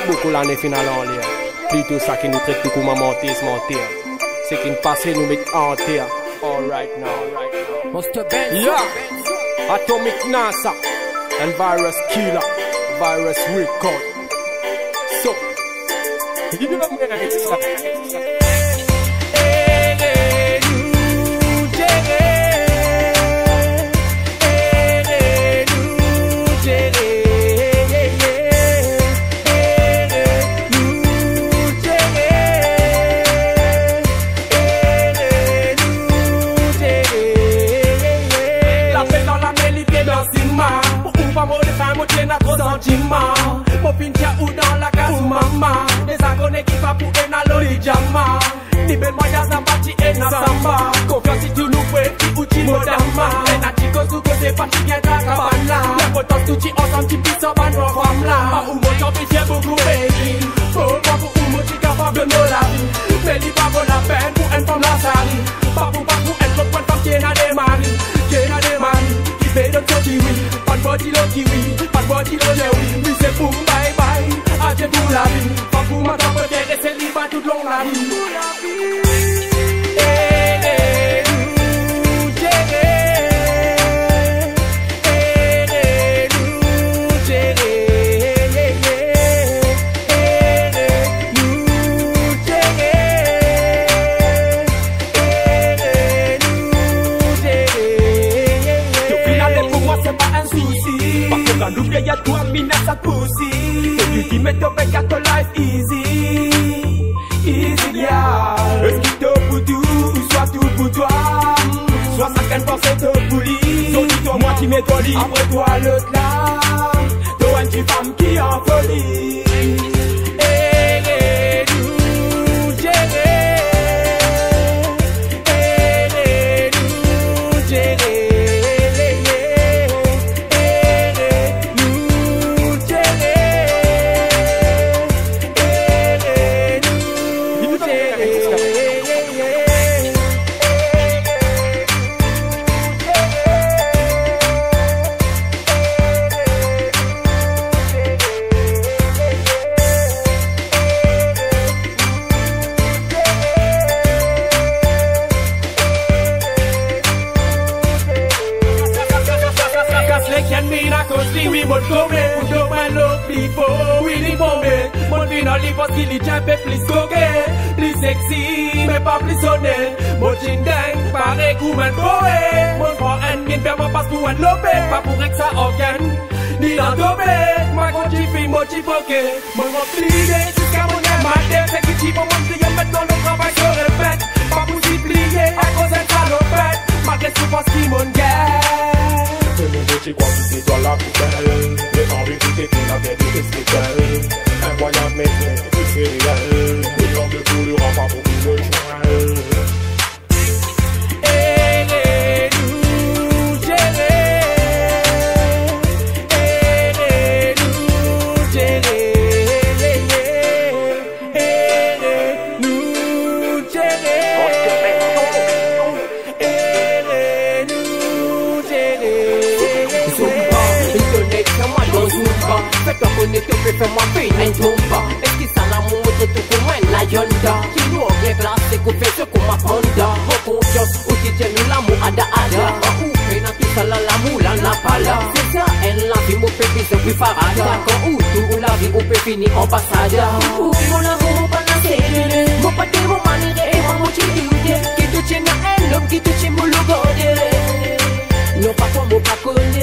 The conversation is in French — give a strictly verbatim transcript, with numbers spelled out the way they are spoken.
beaucoup l'année finale en l'air. Plutôt ça qui nous traite tout comme mentir, se mentir. C'est qui nous passe nous met en terre. All right now, right now. Monster Ben. Yeah. Atomic NASA and Virus Killer, Virus Record. So, you know what I'm saying? Mon pintia ou dans la case ou maman. Des agonies qui va pour un aloli jama. Ni bel moyens à bâtir et na samba. Confiance si tu nous fais, tu ou tu modama. Et na chico sous côté parti bien ta cabana. Les potos tout tu ensemble, tu pisses en bas nos femmes là. Pas ou mon champ, j'ai beaucoup baby. Pour moi, pour ou mon tu capable de nos la vie. Mais il va vaut la peine pour une femme la salie. Pas pour, pas pour être l'autre femme qui est na des maris. Qui est na des maris. Qui fait de ton kiwi. Pas de body lo kiwi. Pas de body lo jewi. Oui, c'est pour bye bye. Adieu pour la vie. Pas pour ma tante peut-être et c'est libre toute longue la vie. Pour la vie. L'oubli y'a toi, mina sa pussy. Et tu qui met ton bec à ton life easy. Easy, yeah. Est-ce qu'il te pour tout, ou soit tout pour toi? Soit ça qu'elle pense te poulie. So dis-toi, moi qui mets ton lit. Après toi, l'autre là. Toi, une petite femme qui est en folie. Plus coquet, plus sexy, mais pas plus honnête. Mon jean dingue, pareil comme un poète. Mon frère en mine, faire mon passe pour un lopé. Pas pour que ça organe, ni l'endomé. Ma grande fille, mon petit poké. Mon rempli jusqu'à mon air, ma tête. C'est qui pour mon plier, maintenant le travail se répète. Pas pour s'y plier, à cause d'un salopette. Malgré ce pense qui mon gueule. C'est mon petit quoi, tu sais, toi la poubelle. Les envies, tout est plein, la tête, tout est spécial. Incroyable, mais c'est réel. Le genre de tout le rend pas beaucoup de joie. Fais-toi connaître, fais-moi payer un tomba. Est-ce qu'il s'en a montré tout pour moi, la yonda? Qui nous a bien classé, qu'on fait ce qu'on m'a panda. En confiance, où tu tiens nous l'amour, ada ada. Où fait dans tout ça, l'amour, là, n'a pas là. C'est ça, elle la vie, mon pépi, c'est plus farada. Quand où tout la vie, on peut finir ambassadeur. Où mon amour, pas la série. Mon pâté, mon manière, et mon moitié. Qui te tient à elle, l'homme qui te tient, mon logo. Non, pas toi, mon pas connu.